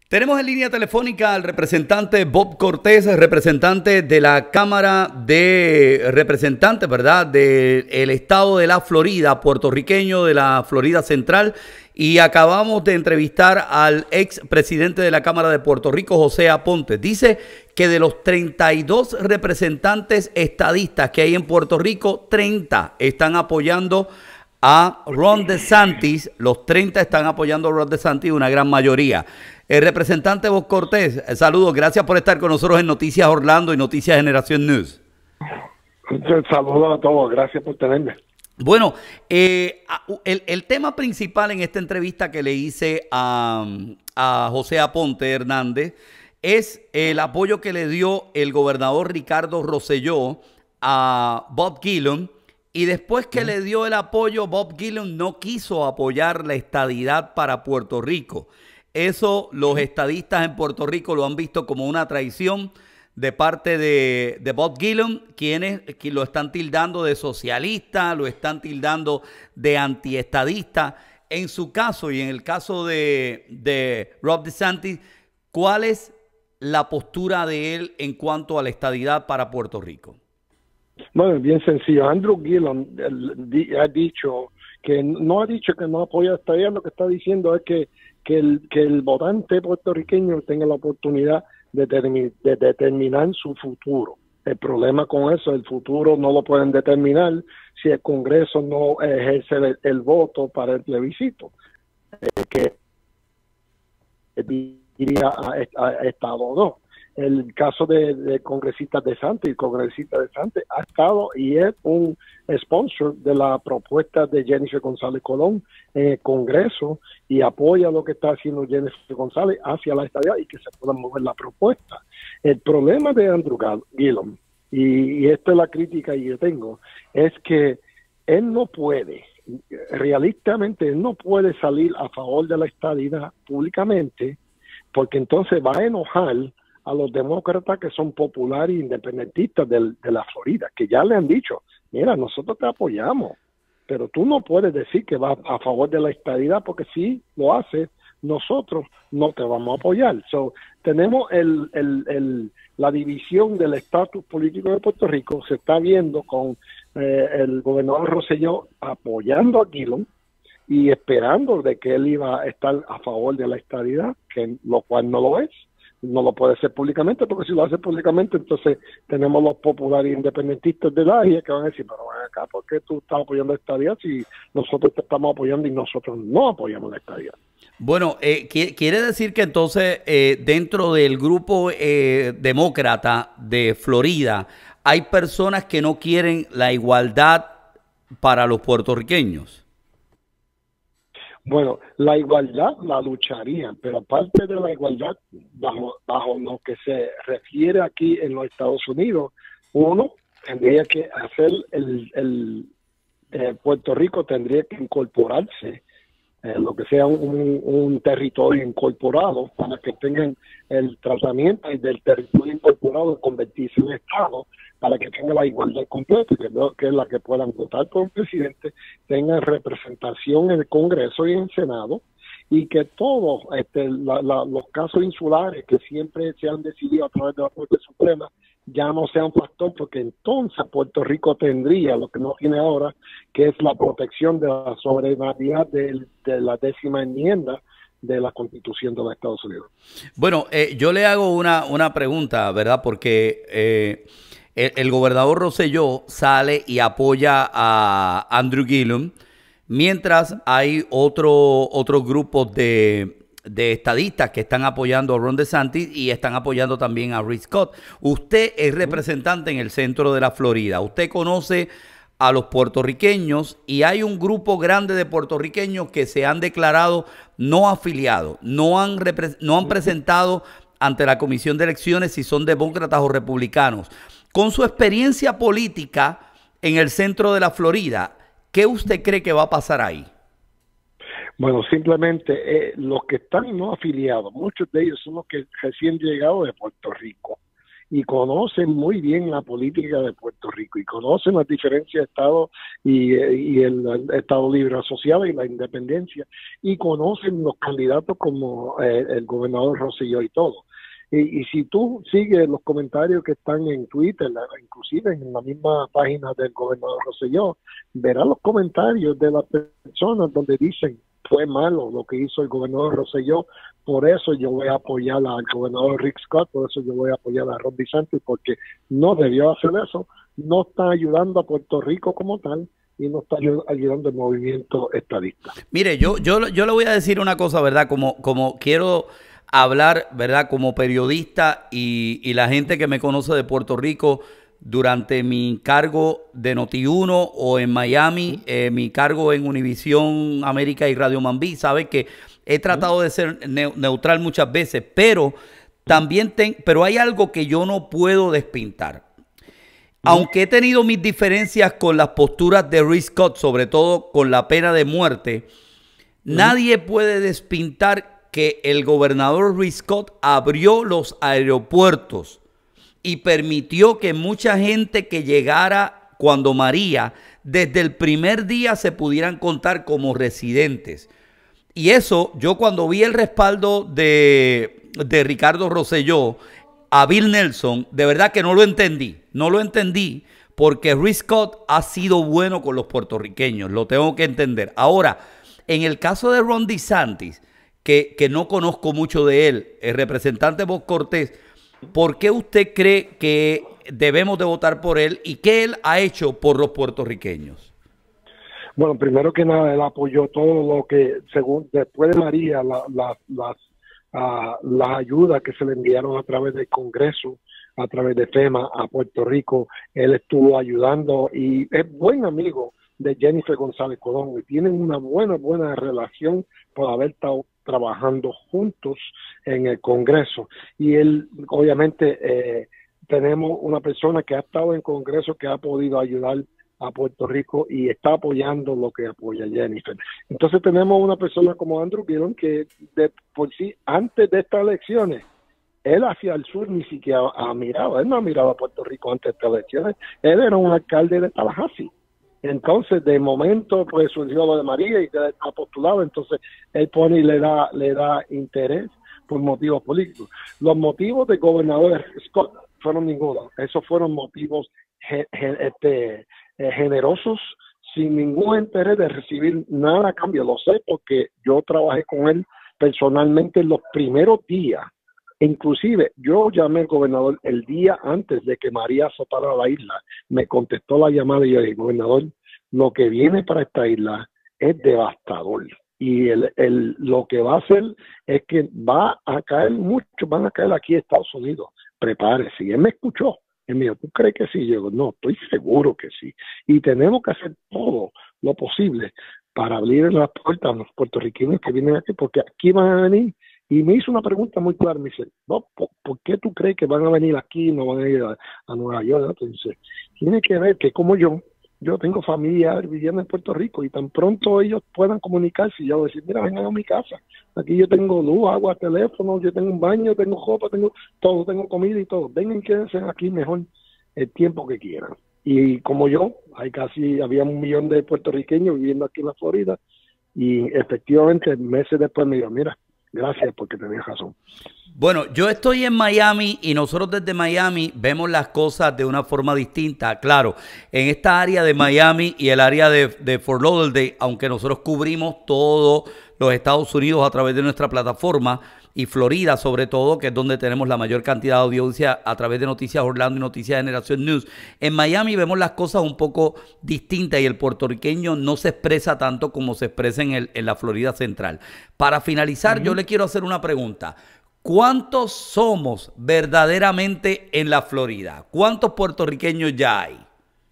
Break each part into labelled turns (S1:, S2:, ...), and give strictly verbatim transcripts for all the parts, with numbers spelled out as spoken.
S1: Tenemos en línea telefónica al representante Bob Cortés, representante de la Cámara de Representantes, ¿verdad?, del estado de la Florida, puertorriqueño de la Florida Central. Y acabamos de entrevistar al ex presidente de la Cámara de Puerto Rico, José Aponte. Dice que de los treinta y dos representantes estadistas que hay en Puerto Rico, treinta están apoyando a Ron DeSantis. Los treinta están apoyando a Ron DeSantis, una gran mayoría. El representante Bob Cortés, saludos, gracias por estar con nosotros en Noticias Orlando y Noticias Generación News.
S2: Saludos a todos, gracias por tenerme.
S1: Bueno, eh, el, el tema principal en esta entrevista que le hice a, a José Aponte Hernández es el apoyo que le dio el gobernador Ricardo Rosselló a Bob Gillum, y después que le dio el apoyo, Bob Gillum no quiso apoyar la estadidad para Puerto Rico. Eso los estadistas en Puerto Rico lo han visto como una traición de parte de, de Bob Gillum, quienes que lo están tildando de socialista, lo están tildando de antiestadista. En su caso y en el caso de, de Ron DeSantis, ¿cuál es la postura de él en cuanto a la estadidad para Puerto Rico?
S2: Bueno, bien sencillo. Andrew Gillum ha dicho que no ha dicho que no apoya a la estadidad, lo que está diciendo es que, que, el, que el votante puertorriqueño tenga la oportunidad de, termi de determinar su futuro. El problema con eso, el futuro no lo pueden determinar si el Congreso no ejerce el, el voto para el plebiscito, eh, que iría a, a, a Estado o no. El caso de, de congresista DeSantis, el congresista DeSantis ha estado y es un sponsor de la propuesta de Jennifer González Colón en el Congreso y apoya lo que está haciendo Jennifer González hacia la estadidad y que se pueda mover la propuesta. El problema de Andrew Gillum, y, y esta es la crítica que yo tengo, es que él no puede, realistamente él no puede salir a favor de la estadidad públicamente, porque entonces va a enojar a los demócratas que son populares e independentistas de, de la Florida, que ya le han dicho, mira, nosotros te apoyamos, pero tú no puedes decir que vas a favor de la estadidad, porque si lo haces, nosotros no te vamos a apoyar. So, tenemos el, el, el, la división del estatus político de Puerto Rico, se está viendo con eh, el gobernador Rosselló apoyando a Gillum y esperando de que él iba a estar a favor de la estadidad, que lo cual no lo es. No lo puede hacer públicamente, porque si lo hace públicamente, entonces tenemos los populares independentistas de la área que van a decir, pero ven acá, ¿por qué tú estás apoyando la estadidad si nosotros te estamos apoyando y nosotros no apoyamos la estadidad?
S1: Bueno, eh, quiere decir que entonces eh, dentro del grupo eh, demócrata de Florida hay personas que no quieren la igualdad para los puertorriqueños.
S2: Bueno, la igualdad la lucharían, pero aparte de la igualdad, bajo, bajo lo que se refiere aquí en los Estados Unidos, uno tendría que hacer el, el eh, Puerto Rico tendría que incorporarse, eh, lo que sea un, un territorio incorporado, para que tengan el tratamiento del territorio incorporado, convertirse en Estado, para que tenga la igualdad completa, que, que es la que puedan votar por un presidente, tengan representación en el Congreso y en el Senado, y que todos este, la, la, los casos insulares que siempre se han decidido a través de la Corte Suprema ya no sean factor, porque entonces Puerto Rico tendría lo que no tiene ahora, que es la protección de la soberanía de, de la décima enmienda de la Constitución de los Estados Unidos.
S1: Bueno, eh, yo le hago una, una pregunta, ¿verdad? Porque eh, el, el gobernador Rosselló sale y apoya a Andrew Gillum, mientras hay otro, otros grupos de, de estadistas que están apoyando a Ron DeSantis y están apoyando también a Rick Scott. Usted es representante en el centro de la Florida. Usted conoce a los puertorriqueños y hay un grupo grande de puertorriqueños que se han declarado no afiliados, no han, no han presentado ante la Comisión de Elecciones si son demócratas o republicanos. Con su experiencia política en el centro de la Florida, ¿qué usted cree que va a pasar ahí?
S2: Bueno, simplemente eh, los que están no afiliados, muchos de ellos son los que recién llegados de Puerto Rico y conocen muy bien la política de Puerto Rico y conocen las diferencias de Estado y, y el, el Estado Libre Asociado y la independencia, y conocen los candidatos como eh, el gobernador Rosselló y todo. Y, y si tú sigues los comentarios que están en Twitter, inclusive en la misma página del gobernador Rosselló, verás los comentarios de las personas donde dicen fue malo lo que hizo el gobernador Rosselló, por eso yo voy a apoyar al gobernador Rick Scott, por eso yo voy a apoyar a Ron DeSantis, porque no debió hacer eso, no está ayudando a Puerto Rico como tal, y no está ayudando al movimiento estadista.
S1: Mire, yo, yo, yo le voy a decir una cosa, ¿verdad? Como, como quiero hablar, ¿verdad? Como periodista y, y la gente que me conoce de Puerto Rico durante mi cargo de Noti uno o en Miami, eh, mi cargo en Univisión América y Radio Mambí, sabe que he tratado de ser ne neutral muchas veces, pero también ten, pero hay algo que yo no puedo despintar. Aunque he tenido mis diferencias con las posturas de Rick Scott, sobre todo con la pena de muerte, uh-huh. nadie puede despintar que el gobernador Rick Scott abrió los aeropuertos y permitió que mucha gente que llegara cuando María, desde el primer día se pudieran contar como residentes. Y eso, yo cuando vi el respaldo de, de Ricardo Rosselló a Bill Nelson, de verdad que no lo entendí. No lo entendí porque Rick Scott ha sido bueno con los puertorriqueños, lo tengo que entender. Ahora, en el caso de Ron DeSantis, que, que no conozco mucho de él, el representante Bob Cortés, ¿por qué usted cree que debemos de votar por él y qué él ha hecho por los puertorriqueños?
S2: Bueno, primero que nada, él apoyó todo lo que, según después de María, la, la, las, uh, las ayudas que se le enviaron a través del Congreso, a través de FEMA a Puerto Rico, él estuvo ayudando y es buen amigo de Jennifer González Colón y tienen una buena, buena relación por haber estado trabajando juntos en el Congreso. Y él, obviamente, eh, tenemos una persona que ha estado en Congreso que ha podido ayudar a Puerto Rico y está apoyando lo que apoya Jennifer. Entonces tenemos una persona como Andrew Gillum que de por sí, antes de estas elecciones, él hacia el sur ni siquiera ha mirado, él no ha mirado a Puerto Rico antes de estas elecciones, él era un alcalde de Tallahassee. Entonces, de momento, pues surgió lo de María y ha postulado, entonces él pone y le da, le da interés por motivos políticos. Los motivos del gobernador Scott fueron ninguno, esos fueron motivos ge, ge, este, eh, generosos, sin ningún interés de recibir nada a cambio. Lo sé porque yo trabajé con él personalmente en los primeros días. Inclusive, yo llamé al gobernador el día antes de que María azotara la isla. Me contestó la llamada y yo dije, gobernador, lo que viene para esta isla es devastador. Y el, el, lo que va a hacer es que va a caer mucho, van a caer aquí en Estados Unidos. Prepárese. Y él me escuchó. Él me dijo, ¿tú crees que sí? Yo digo, no, estoy seguro que sí. Y tenemos que hacer todo lo posible para abrir las puertas a los puertorriqueños que vienen aquí, porque aquí van a venir. Y me hizo una pregunta muy clara, me dice, no, ¿por, ¿por qué tú crees que van a venir aquí y no van a ir a, a Nueva York? Entonces, tiene que ver que como yo, yo tengo familia viviendo en Puerto Rico y tan pronto ellos puedan comunicarse, yo voy a decir, mira, vengan a mi casa, aquí yo tengo luz, agua, teléfono, yo tengo un baño, tengo ropa, tengo todo, tengo comida y todo, vengan, quédense aquí mejor el tiempo que quieran. Y como yo, hay casi, había un millón de puertorriqueños viviendo aquí en la Florida y efectivamente meses después me dijo, mira, gracias porque tenías razón.
S1: Bueno, yo estoy en Miami y nosotros desde Miami vemos las cosas de una forma distinta. Claro, en esta área de Miami y el área de, de Fort Lauderdale, aunque nosotros cubrimos todos los Estados Unidos a través de nuestra plataforma y Florida sobre todo, que es donde tenemos la mayor cantidad de audiencia a través de Noticias Orlando y Noticias Generación News. En Miami vemos las cosas un poco distintas y el puertorriqueño no se expresa tanto como se expresa en, el, en la Florida Central. Para finalizar, uh-huh. yo le quiero hacer una pregunta. ¿Cuántos somos verdaderamente en la Florida? ¿Cuántos puertorriqueños ya hay?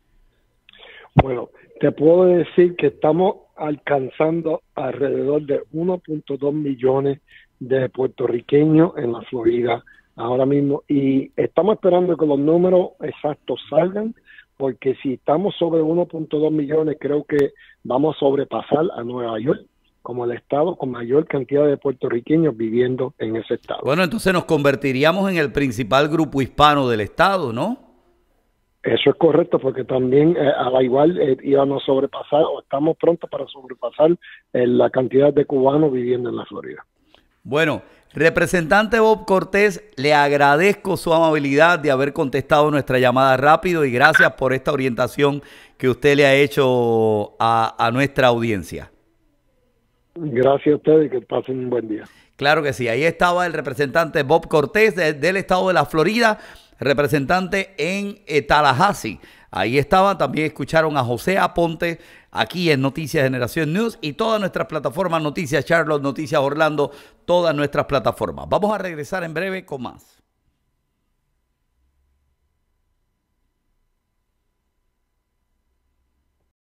S2: Bueno, te puedo decir que estamos alcanzando alrededor de uno punto dos millones de puertorriqueños en la Florida ahora mismo y estamos esperando que los números exactos salgan porque si estamos sobre uno punto dos millones creo que vamos a sobrepasar a Nueva York como el estado con mayor cantidad de puertorriqueños viviendo en ese estado.
S1: Bueno, entonces nos convertiríamos en el principal grupo hispano del estado, ¿no?
S2: Eso es correcto, porque también eh, a la igual eh, íbamos a sobrepasar, o estamos prontos para sobrepasar eh, la cantidad de cubanos viviendo en la Florida.
S1: Bueno, representante Bob Cortés, le agradezco su amabilidad de haber contestado nuestra llamada rápido y gracias por esta orientación que usted le ha hecho a, a nuestra audiencia.
S2: Gracias a ustedes y que pasen un buen día.
S1: Claro que sí, ahí estaba el representante Bob Cortés de, del estado de la Florida, representante en eh, Tallahassee. Ahí estaba, también escucharon a José Aponte aquí en Noticias Generación News y todas nuestras plataformas, Noticias Charlotte, Noticias Orlando, todas nuestras plataformas. Vamos a regresar en breve con más.